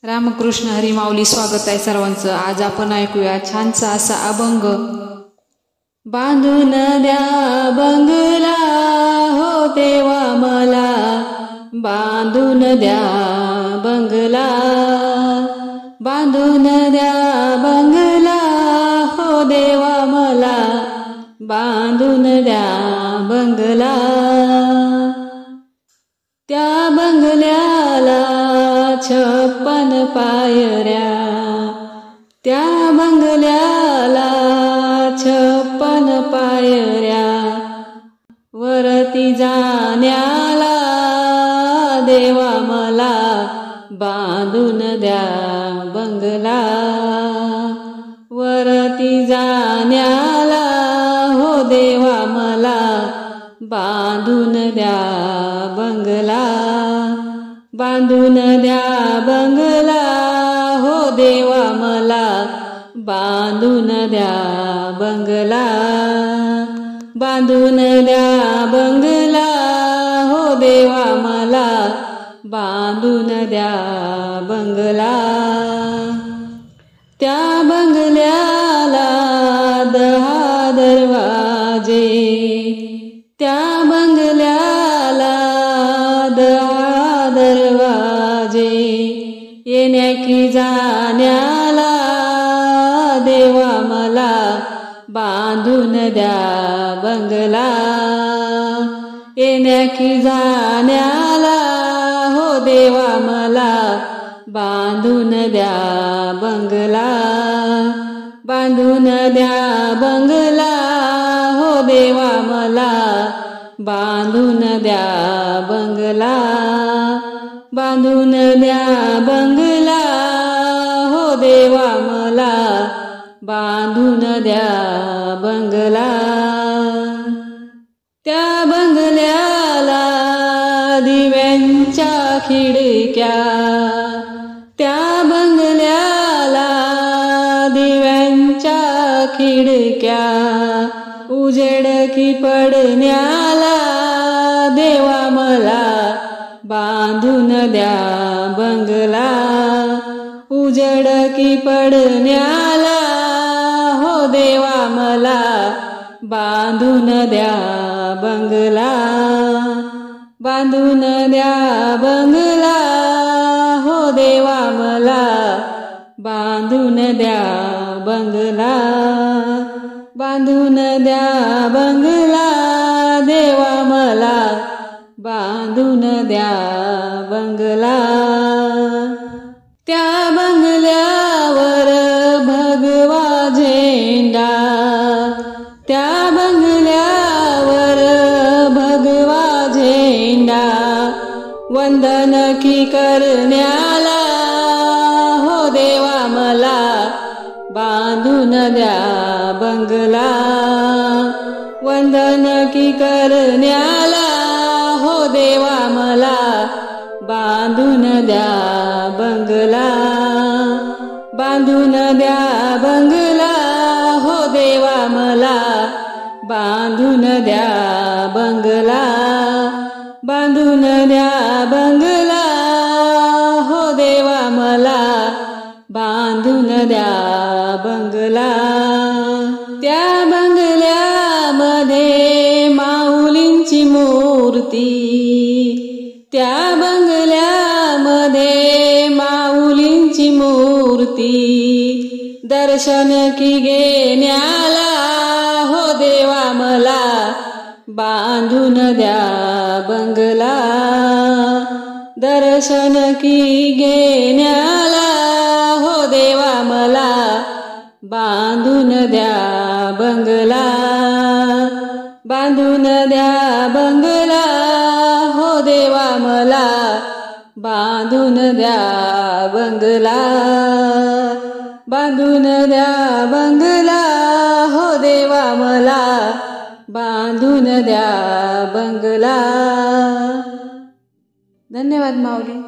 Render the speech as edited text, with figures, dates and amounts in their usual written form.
रामकृष्ण हरी माऊली. स्वागत आहे सर्वांचं. आज आपण ऐकूया छानसा असा अभंग. बांधून द्या बंगला हो देवा मला, बांधून द्या बंगला, बांधून द्या बंगला हो देवा मला, बांधून द्या बंगला. त्या बंगल्याला 56 पायऱ्या, त्या बंगल्याला 56 पायऱ्या, वरती जाण्याला देवा मला, बांधून द्या बंगला. वरती जाण्याला हो देवा मला, बांधून द्या बंगला. बांधून द्या बंगला हो देवा मला, बांधून द्या बंगला. बांधून द्या बंगला हो देवा मला, बांधून द्या बंगला. त्या बंगल्याला 10 दरवाजे, त्या बंगल्याला 10 दरवाजे, येण्या की जाण्याला देवा मला, बांधून द्या बंगला. येण्या की जाण्याला हो देवा मला, बांधून द्या बंगला. बांधून द्या बंगला हो देवा मला, बांधून द्या बंगला. बांधून द्या बंगला हो देवा मला, बांधून द्या बंगला. त्या बंगल्याला दिव्यांच्या खिडक्या, त्या बंगल्याला दिव्यांच्या खिडक्या, उजेड की पडण्याला देवा मला, बांधून द्या बंगला. उजेड की पडण्याला हो देवा मला, बांधून द्या बंगला. बांधून द्या बंगला हो देवा मला, बांधून द्या बंगला. बांधून द्या बंगला देवा मला, बांधून द्या बंगला. त्या बंगल्यावर भगवा झेंडा, त्या बंगल्यावर भगवा झेंडा, वंदन की करण्याला हो देवा मला, बांधून द्या बंगला. वंदन की करण्याला हो देवा मला, बांधून द्या बंगला. बांधून द्या बंगला हो देवा मला, बांधून द्या बंगला. बांधून द्या बंगला हो देवा मला, बांधून द्या बंगला. त्या बंगल्यामध्ये माऊलींची मूर्ती, त्या बंगल्यामध्ये माऊलींची मूर्ती, दर्शन की घेण्याला हो देवा मला, बांधून द्या बंगला. दर्शन की घेण्याला हो देवा मला, बांधून द्या बंगला. बांधून द्या बंगला हो देवा मला, बांधून द्या बंगला. बांधून द्या बंगला हो देवा मला, बांधून द्या बंगला. धन्यवाद माऊली.